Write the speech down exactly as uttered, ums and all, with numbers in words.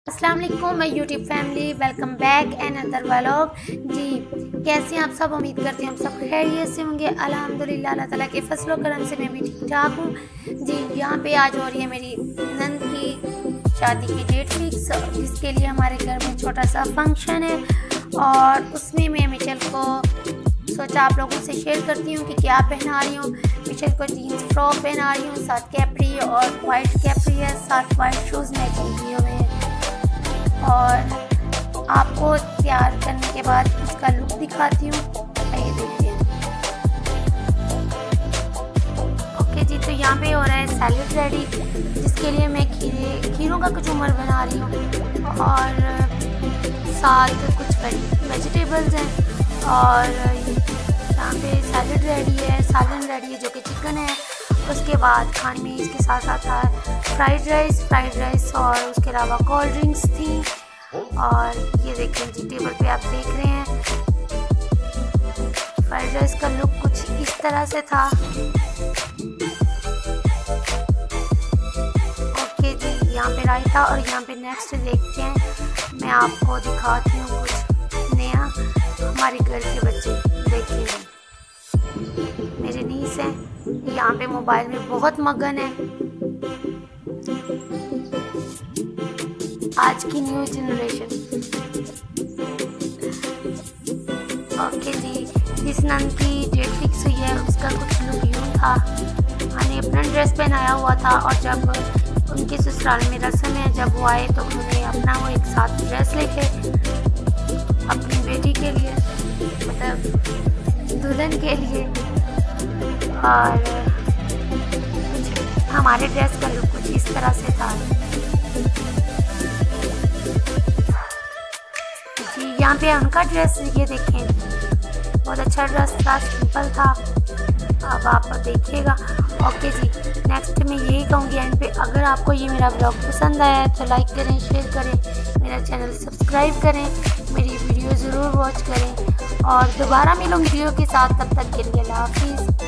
अस्सलाम वालेकुम my YouTube family, welcome back and other vlog. जी कैसे हैं आप सब? उम्मीद करते हैं हम सब खैरियत से होंगे। अल्हम्दुलिल्लाह अल्लाह ताला के फजल व करम से मैं भी ठीक ठाक हूँ। जी यहाँ पे आज हो रही है मेरी नंद की शादी की डेट फिक्स, जिसके लिए हमारे घर में छोटा सा फंक्शन है और उसमें मैं मिशेल को सोचा आप लोगों से शेयर करती हूँ कि क्या पहना रही हूँ। मिशेल को जीन्स फ्रॉक पहना रही हूँ, साथ कैपरी और वाइट कैपरी है, साथ वाइट शूज़ मैचिंग किए हुए हैं। और आपको तैयार करने के बाद इसका लुक दिखाती हूँ, आइए देखते हैं। ओके जी, तो यहाँ पे हो रहा है सैलेड रेडी, जिसके लिए मैं खीरे खीरों का कचूमर बना रही हूँ और साथ कुछ वेजिटेबल्स हैं। और यहाँ पे सैलेड रेडी है, सालन रेडी है जो कि चिकन है। उसके बाद खाने में इसके साथ साथ है फ्राइड राइस फ्राइड राइस और उसके अलावा कोल्ड ड्रिंक्स थी। और ये देखें जी, टेबल पे आप देख रहे हैं फ्राइड राइस का लुक कुछ इस तरह से था। ओके जी, यहाँ पे रायता और यहाँ पे नेक्स्ट देखते हैं, मैं आपको दिखाती हूँ कुछ नया। हमारे घर के बच्चे देखिए, मेरे नीस हैं, यहाँ पे मोबाइल में बहुत मगन है। आज की न्यू जनरेशन। ओके जी, जिस नंद की डेट फिक्स हुई है उसका कुछ लुक यूँ था। मैंने अपना ड्रेस पहनाया हुआ था और जब उनके ससुराल में रस्म है, जब वो आए तो उन्होंने अपना वो एक साथ ड्रेस लेके अपनी बेटी के लिए, मतलब दुल्हन के लिए, और हमारे ड्रेस का लुक कुछ इस तरह से था। जी यहाँ पे उनका ड्रेस ये देखें, बहुत अच्छा ड्रेस था, सिंपल था। अब आप देखिएगा। ओके जी, नेक्स्ट मैं यही कहूँगी एंड पे, अगर आपको ये मेरा ब्लॉग पसंद आया है तो लाइक करें, शेयर करें, मेरा चैनल सब्सक्राइब करें, मेरी वीडियो ज़रूर वॉच करें और दोबारा मिलूँगी वीडियो के साथ। तब तक के लिए अल्लाह हाफिज़।